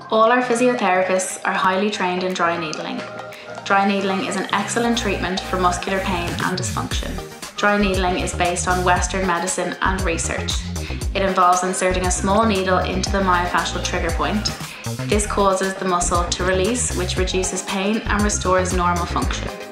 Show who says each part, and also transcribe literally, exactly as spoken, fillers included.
Speaker 1: All our physiotherapists are highly trained in dry needling. Dry needling is an excellent treatment for muscular pain and dysfunction. Dry needling is based on Western medicine and research. It involves inserting a small needle into the myofascial trigger point. This causes the muscle to release, which reduces pain and restores normal function.